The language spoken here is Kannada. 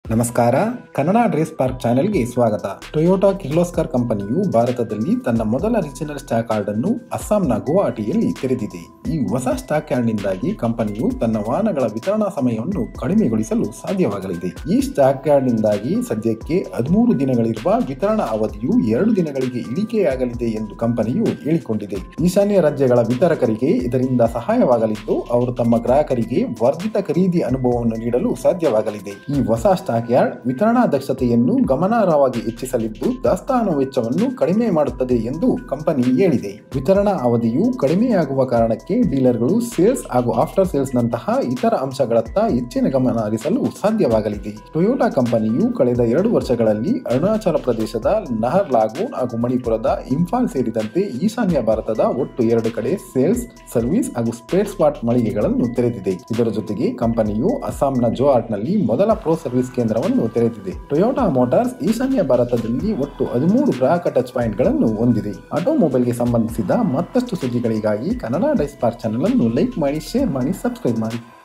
ನಮಸ್ಕಾರ. ಕನ್ನಡ ಡ್ರೆಸ್ ಪಾರ್ಕ್ ಚಾನೆಲ್ಗೆ ಸ್ವಾಗತ. ಟೊಯೋಟಾ ಕಿರ್ಲೋಸ್ಕರ್ ಕಂಪನಿಯು ಭಾರತದಲ್ಲಿ ತನ್ನ ಮೊದಲ ರೀಜನಲ್ ಸ್ಟಾಕ್ ಯಾರ್ಡ್ ಅನ್ನು ಅಸ್ಸಾಂನ ಗುವಾಹಟಿಯಲ್ಲಿ ತೆರೆದಿದೆ. ಈ ಹೊಸ ಸ್ಟಾಕ್ ಯಾರ್ಡ್ನಿಂದಾಗಿ ಕಂಪನಿಯು ತನ್ನ ವಾಹನಗಳ ವಿತರಣಾ ಸಮಯವನ್ನು ಕಡಿಮೆಗೊಳಿಸಲು ಸಾಧ್ಯವಾಗಲಿದೆ. ಈ ಸ್ಟಾಕ್ ಯಾರ್ಡ್ನಿಂದಾಗಿ ಸದ್ಯಕ್ಕೆ 13 ದಿನಗಳಿರುವ ವಿತರಣಾ ಅವಧಿಯು 2 ದಿನಗಳಿಗೆ ಇಳಿಕೆಯಾಗಲಿದೆ ಎಂದು ಕಂಪನಿಯು ಹೇಳಿಕೊಂಡಿದೆ. ಈಶಾನ್ಯ ರಾಜ್ಯಗಳ ವಿತರಕರಿಗೆ ಇದರಿಂದ ಸಹಾಯವಾಗಲಿದ್ದು, ಅವರು ತಮ್ಮ ಗ್ರಾಹಕರಿಗೆ ವರ್ಧಿತ ಖರೀದಿ ಅನುಭವವನ್ನು ನೀಡಲು ಸಾಧ್ಯವಾಗಲಿದೆ. ಈ ಹೊಸ ಸ್ಟಾಕ್ ಯಾರ್ಡ್ ವಿತರಣಾ ದಕ್ಷತೆಯನ್ನು ಗಮನಾರ್ಹವಾಗಿ ಹೆಚ್ಚಿಸಲಿದ್ದು, ದಾಸ್ತಾನು ವೆಚ್ಚವನ್ನು ಕಡಿಮೆ ಮಾಡುತ್ತದೆ ಎಂದು ಕಂಪನಿ ಹೇಳಿದೆ. ವಿತರಣಾ ಅವಧಿಯು ಕಡಿಮೆಯಾಗುವ ಕಾರಣಕ್ಕೆ ಡೀಲರ್ಗಳು ಸೇಲ್ಸ್ ಹಾಗೂ ಆಫ್ಟರ್ ಸೇಲ್ಸ್ ನಂತಹ ಇತರ ಅಂಶಗಳತ್ತ ಹೆಚ್ಚಿನ ಗಮನ ಹರಿಸಲು ಸಾಧ್ಯವಾಗಲಿದೆ. ಟೊಯೋಟಾ ಕಂಪನಿಯು ಕಳೆದ 2 ವರ್ಷಗಳಲ್ಲಿ ಅರುಣಾಚಲ ಪ್ರದೇಶದ ನಹರ್ ಲಾಗೂನ್ ಹಾಗೂ ಮಣಿಪುರದ ಇಂಫಾಲ್ ಸೇರಿದಂತೆ ಈಶಾನ್ಯ ಭಾರತದ ಒಟ್ಟು 2 ಕಡೆ ಸೇಲ್ಸ್, ಸರ್ವಿಸ್ ಹಾಗೂ ಸ್ಪೇರ್ ಸ್ಪಾಟ್ ಮಳಿಗೆಗಳನ್ನು ತೆರೆದಿದೆ. ಇದರ ಜೊತೆಗೆ ಕಂಪನಿಯು ಅಸ್ಸಾಂನ ಜೋಹಾಟ್ನಲ್ಲಿ ಮೊದಲ ಪ್ರೋ ಸರ್ವಿಸ್ ಕೇಂದ್ರವನ್ನು ತೆರೆದಿದೆ. ಟೊಯೋಟಾ ಮೋಟಾರ್ಸ್ ಈಶಾನ್ಯ ಭಾರತದಲ್ಲಿ ಒಟ್ಟು 13 ಗ್ರಾಹಕ ಟಚ್ ಪಾಯಿಂಟ್ಗಳನ್ನು ಹೊಂದಿದೆ. ಆಟೋಮೊಬೈಲ್ಗೆ ಸಂಬಂಧಿಸಿದ ಮತ್ತಷ್ಟು ಸುದ್ದಿಗಳಿಗಾಗಿ ಕನ್ನಡ ಡ್ರೆಸ್ ಪಾರ್ಕ್ ಚಾನೆಲ್ ಅನ್ನು ಲೈಕ್ ಮಾಡಿ, ಶೇರ್ ಮಾಡಿ, ಸಬ್ಸ್ಕ್ರೈಬ್ ಮಾಡಿ.